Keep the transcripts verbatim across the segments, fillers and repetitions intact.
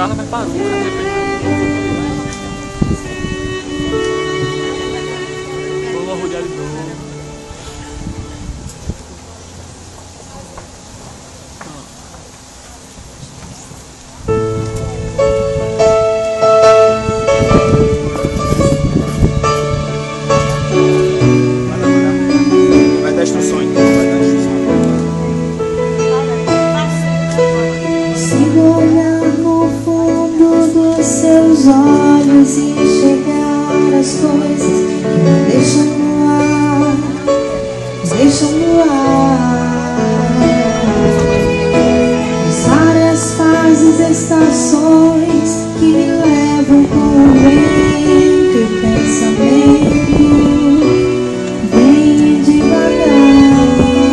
fala, mas parou. Vamos rodear de novo. Vai dar instruções. Sigo olhando no fundo dos seus olhos e enxergar as coisas que me deixam no ar, me deixam no ar. As várias fases, estações que me levam com o vento e pensamento. Vem devagar,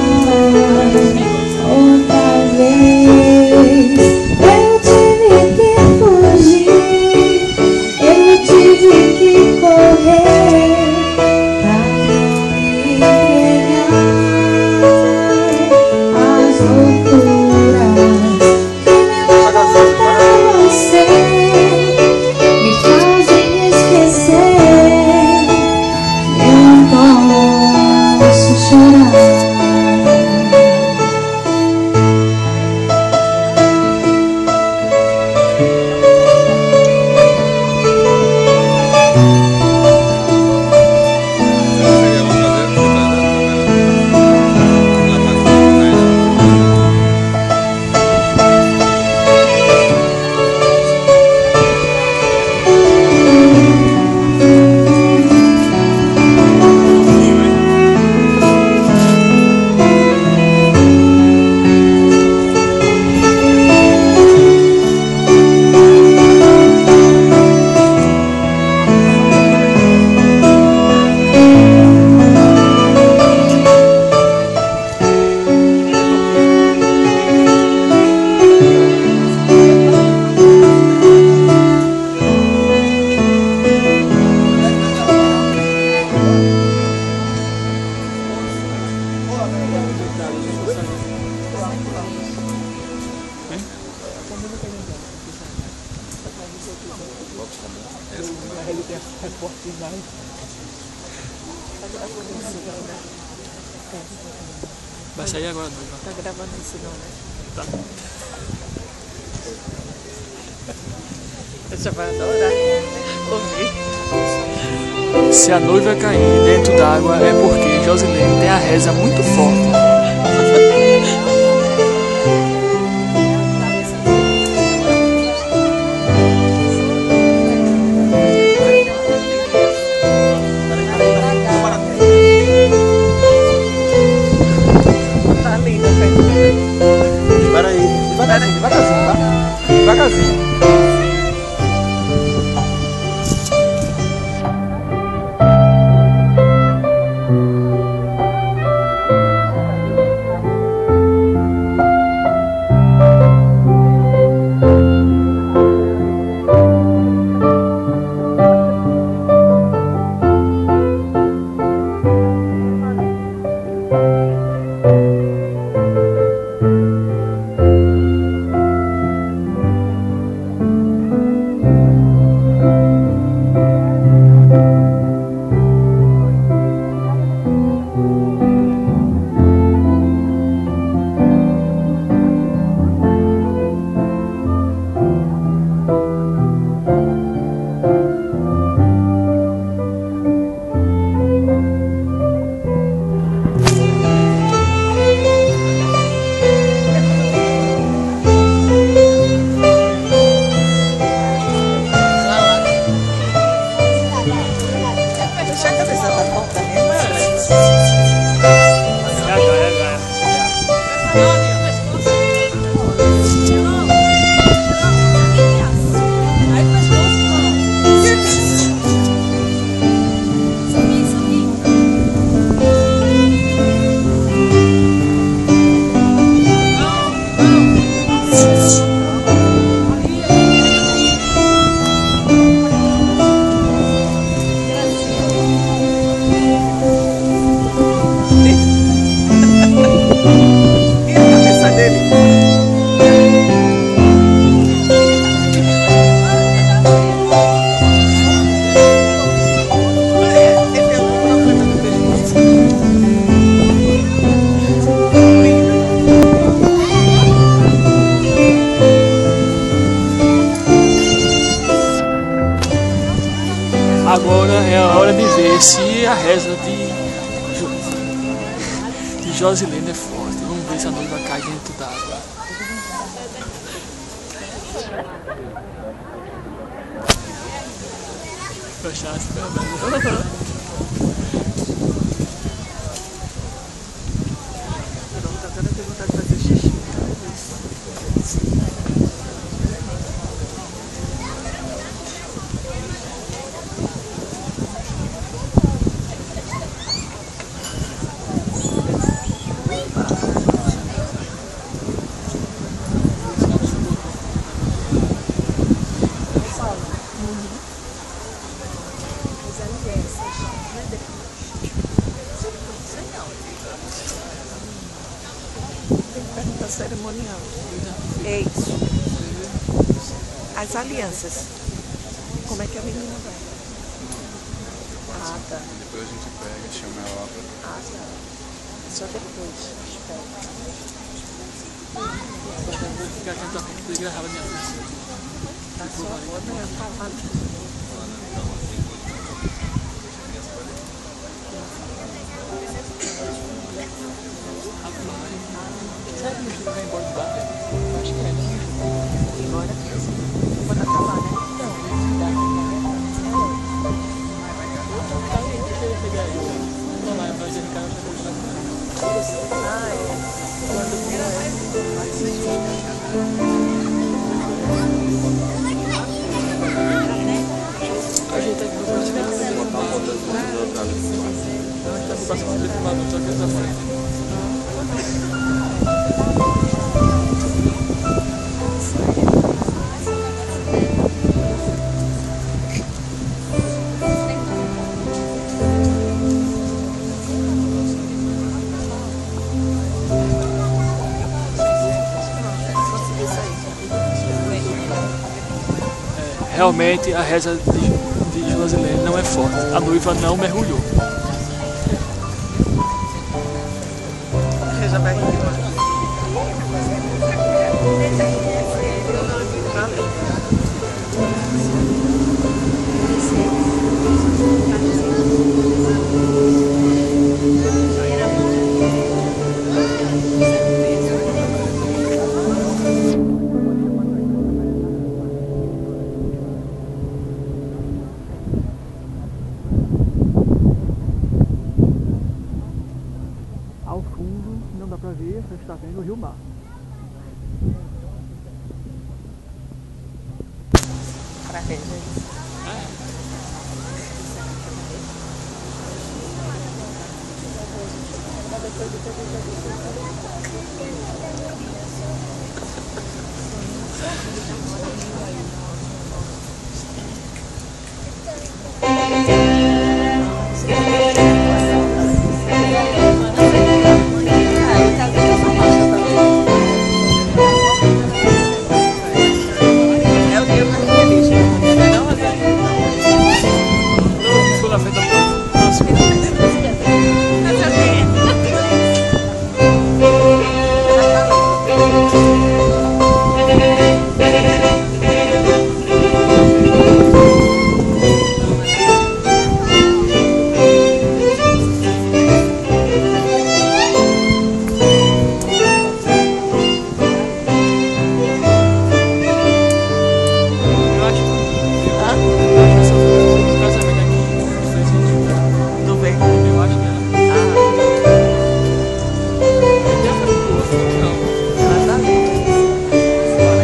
outra vez. Eu tive que fugir, eu tive que correr pra não me entregar às loucuras que me levam pra você, me fazem esquecer que eu não posso chorar. Vai sair agora, noiva. Tá gravando isso não, né? Tá. Você vai adorar ouvir. Se a noiva cair dentro d'água é porque Josilene tem a reza muito forte. Tá linda a festa. Espera aí, devagarzinho, devagarzinho, tá? Devagarzinho. ver se a reza de, Jo- de Josilene é forte. Vamos ver se a noiva cai dentro d'água. Fechasse, né? Pronto, agora eu tenho vontade de fazer xixi. Pergunta cerimonial. É isso. As alianças. Como é que a menina vai? Ah, tá. Depois a gente pega, chama ela lá pra... Ah, tá. Só depois. Espera. Vou ficar aqui na frente e gravar a minha frente. Tá só agora, né? Falando. Será que não fica vai embora do bar? Acho que é, né? Embora. Quando acabar, né? Não, dá. Tá aí, deixa eu pegar aí. Vamos lá, vai ser Ricardo, já vou lá. Ah, é. Quando vier, vai ser Ajeita aqui pra próxima. Botar uma foto do outro ali. Não, a gente tá com o passo de filmado, só que ele tá fora. Realmente a reza de, de Josilene não é forte. A noiva não mergulhou. Você já vai rir. Ao fundo, não dá pra ver, você está vendo o Rio Mar. Pra ver, gente. É o dia mais feliz, né? Não, Rosane? Fui na frente da próxima. Eu acho que essa foi o casamento aqui que fez sentido. Do bem. Eu acho que era. Ah, Deu pra pro outro, não. nada a ver.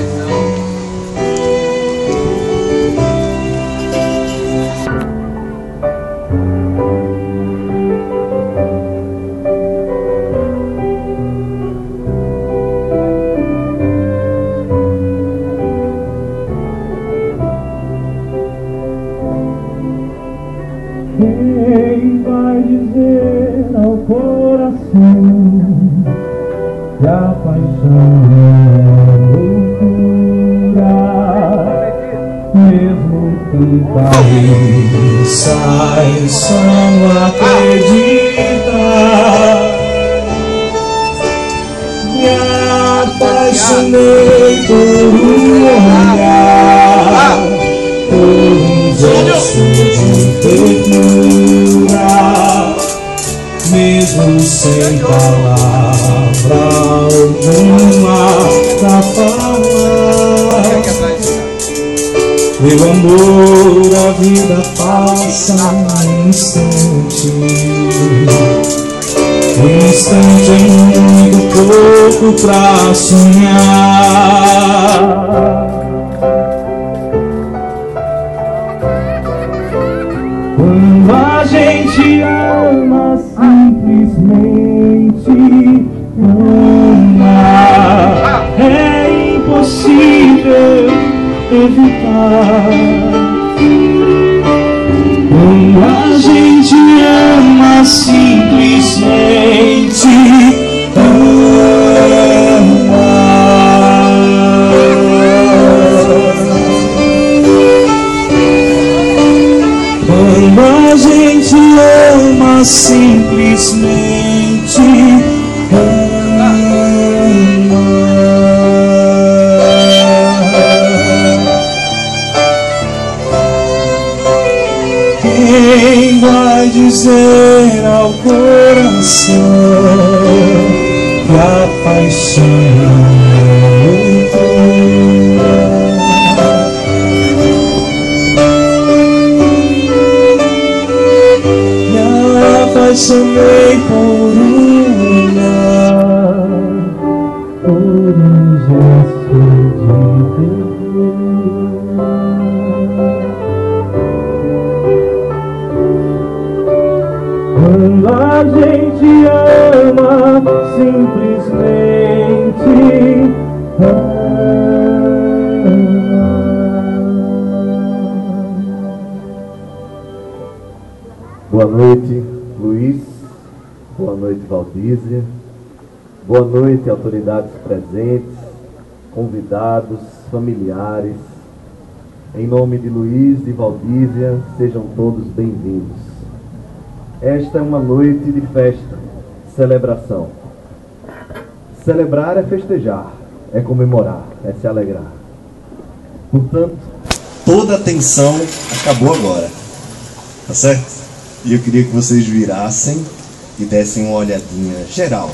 Quem vai dizer ao coração que a paixão é loucura, mesmo que pareça e só não acredita? Me apaixonei por um olhar, por um gesto de ternura. posso sem palavra alguma pra falar. Meu amor, a vida passa um instante, um instante é muito pouco pra sonhar. Quando a gente ama, simplesmente ama, é impossível evitar. Quando a gente ama, simplesmente ama. Quando a gente ama, simplesmente ama. Quem vai dizer ao coração que a paixão é apaixonei por um olhar, por um gesto de Deus. Quando a gente ama, simplesmente ama. Boa noite, Luiz. Boa noite, Valdísia. Boa noite, autoridades presentes, convidados, familiares. Em nome de Luiz e Valdísia, sejam todos bem-vindos. Esta é uma noite de festa, celebração. Celebrar é festejar, é comemorar, é se alegrar. Portanto, toda a tensão acabou agora, tá certo? E eu queria que vocês virassem e dessem uma olhadinha geral.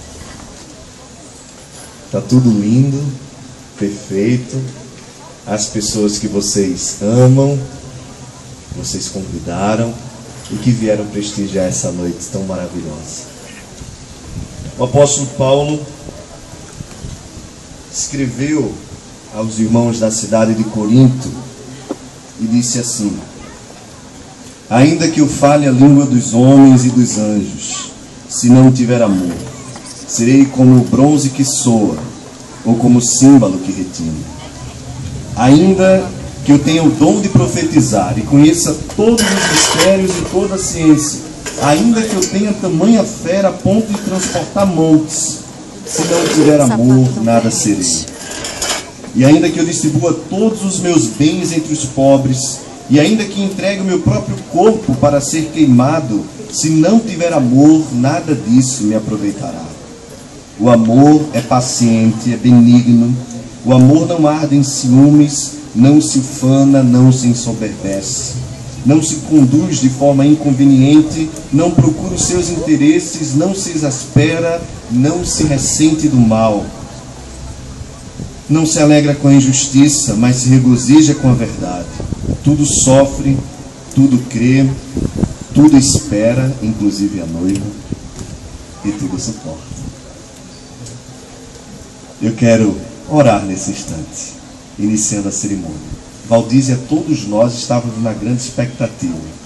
Tá tudo lindo, perfeito. As pessoas que vocês amam, vocês convidaram e que vieram prestigiar essa noite tão maravilhosa. O apóstolo Paulo escreveu aos irmãos da cidade de Corinto e disse assim: ainda que eu fale a língua dos homens e dos anjos, se não tiver amor, serei como o bronze que soa, ou como o símbolo que retina. Ainda que eu tenha o dom de profetizar e conheça todos os mistérios e toda a ciência, ainda que eu tenha tamanha fé a ponto de transportar montes, se não tiver amor, nada serei. E ainda que eu distribua todos os meus bens entre os pobres, e ainda que entregue o meu próprio corpo para ser queimado, se não tiver amor, nada disso me aproveitará. O amor é paciente, é benigno. O amor não arde em ciúmes, não se ufana, não se ensoberbece. Não se conduz de forma inconveniente, não procura os seus interesses, não se exaspera, não se ressente do mal. Não se alegra com a injustiça, mas se regozija com a verdade. Tudo sofre, tudo crê, tudo espera, inclusive a noiva, e tudo suporta. Eu quero orar nesse instante, iniciando a cerimônia. Valdísia, todos nós estávamos na grande expectativa